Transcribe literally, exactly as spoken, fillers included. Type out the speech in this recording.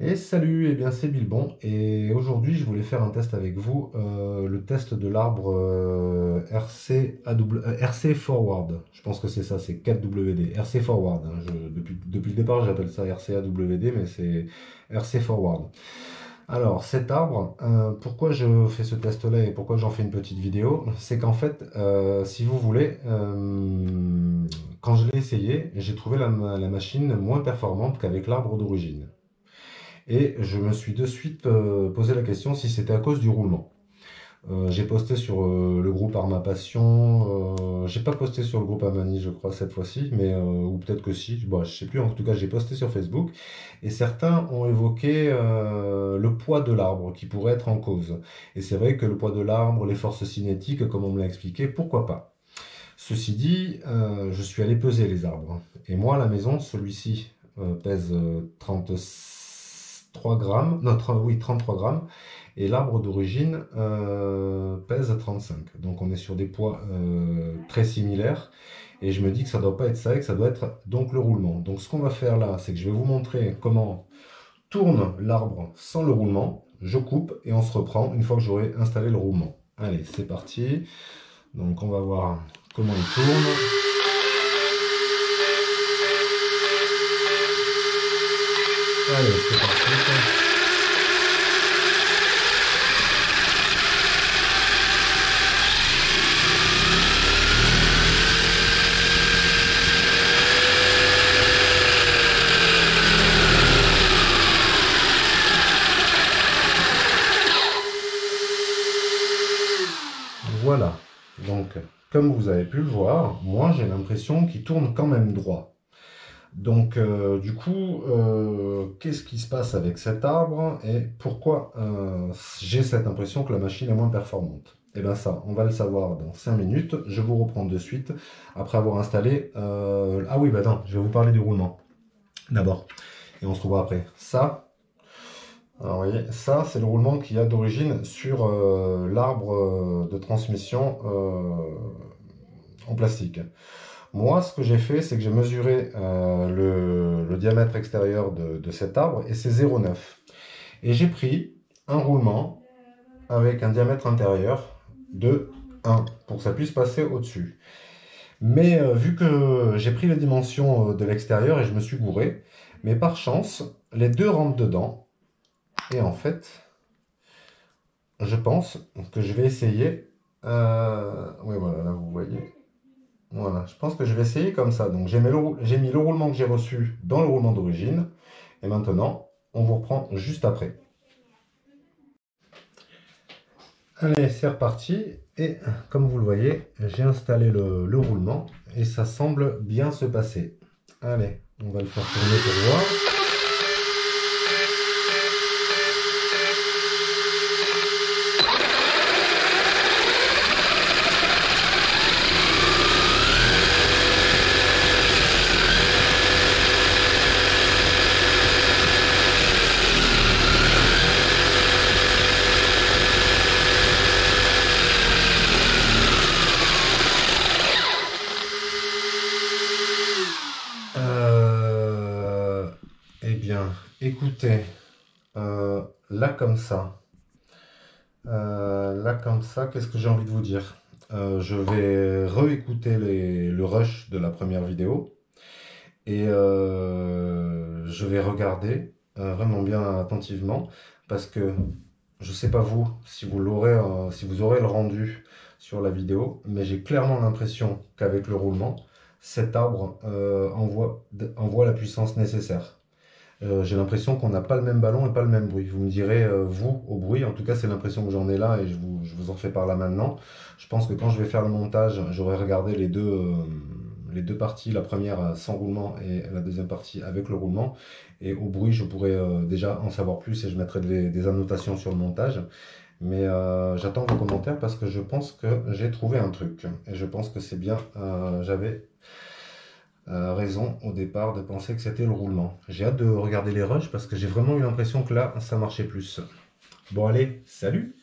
Et salut, et bien c'est Bilbon et aujourd'hui je voulais faire un test avec vous, euh, le test de l'arbre euh, R C, A W, euh, R C Forward. Je pense que c'est ça, c'est quatre W D, R C Forward. Hein. Je- depuis, depuis le départ j'appelle ça R C A W D mais c'est R C Forward. Alors cet arbre, euh, pourquoi je fais ce test-là et pourquoi j'en fais une petite vidéo, c'est qu'en fait, euh, si vous voulez, euh, quand je l'ai essayé, j'ai trouvé la la machine moins performante qu'avec l'arbre d'origine. Et je me suis de suite euh, posé la question si c'était à cause du roulement. Euh, j'ai posté sur euh, le groupe Arma Passion, euh, j'ai pas posté sur le groupe Amani je crois cette fois-ci, mais euh, ou peut-être que si, bon, je sais plus, en tout cas j'ai posté sur Facebook, et certains ont évoqué euh, le poids de l'arbre qui pourrait être en cause. Et c'est vrai que le poids de l'arbre, les forces cinétiques, comme on me l'a expliqué, pourquoi pas. Ceci dit, euh, je suis allé peser les arbres. Et moi, à la maison, celui-ci euh, pèse euh, trente-trois grammes, non, trente oui, trente-trois grammes, et l'arbre d'origine euh, pèse trente-cinq. Donc on est sur des poids euh, très similaires. Et je me dis que ça ne doit pas être ça et que ça doit être donc le roulement. Donc ce qu'on va faire là, c'est que je vais vous montrer comment tourne l'arbre sans le roulement. Je coupe et on se reprend une fois que j'aurai installé le roulement. Allez, c'est parti. Donc on va voir comment il tourne. Allez, c'est parti. Voilà. Donc, comme vous avez pu le voir, moi j'ai l'impression qu'il tourne quand même droit. Donc, euh, du coup, euh, qu'est-ce qui se passe avec cet arbre et pourquoi euh, j'ai cette impression que la machine est moins performante? Et bien ça, on va le savoir dans cinq minutes. Je vous reprends de suite après avoir installé... euh, Ah oui, bah non, je vais vous parler du roulement d'abord. Et on se revoit après. Ça, alors, vous voyez, ça c'est le roulement qu'il y a d'origine sur euh, l'arbre euh, de transmission euh, en plastique. Moi, ce que j'ai fait, c'est que j'ai mesuré euh, le, le diamètre extérieur de, de cet arbre et c'est zéro virgule neuf. Et j'ai pris un roulement avec un diamètre intérieur de un pour que ça puisse passer au-dessus. Mais euh, vu que j'ai pris les dimensions euh, de l'extérieur et je me suis gouré, mais par chance, les deux rentrent dedans. Et en fait, je pense que je vais essayer... Euh... Oui, voilà, là vous voyez. Voilà, je pense que je vais essayer comme ça. Donc j'ai mis, mis le roulement que j'ai reçu dans le roulement d'origine. Et maintenant, on vous reprend juste après. Allez, c'est reparti. Et comme vous le voyez, j'ai installé le, le roulement et ça semble bien se passer. Allez, on va le faire tourner pour voir. Euh, eh bien, écoutez, euh, là comme ça, euh, là comme ça, qu'est-ce que j'ai envie de vous dire? Euh, je vais réécouter les- le rush de la première vidéo et euh, je vais regarder euh, vraiment bien attentivement parce que je sais pas vous si vous l'aurez, euh, si vous aurez le rendu sur la vidéo, mais j'ai clairement l'impression qu'avec le roulement, cet arbre euh, envoie, envoie la puissance nécessaire. Euh, j'ai l'impression qu'on n'a pas le même ballon et pas le même bruit. Vous me direz, euh, vous, au bruit, en tout cas c'est l'impression que j'en ai là et je vous, je vous en fais par là maintenant. Je pense que quand je vais faire le montage, j'aurai regardé les deux, euh, les deux parties, la première sans roulement et la deuxième partie avec le roulement. Et au bruit, je pourrais euh, déjà en savoir plus et je mettrai des, des annotations sur le montage. Mais euh, j'attends vos commentaires parce que je pense que j'ai trouvé un truc. Et je pense que c'est bien, euh, j'avais euh, raison au départ de penser que c'était le roulement. J'ai hâte de regarder les rushs parce que j'ai vraiment eu l'impression que là, ça marchait plus. Bon allez, salut!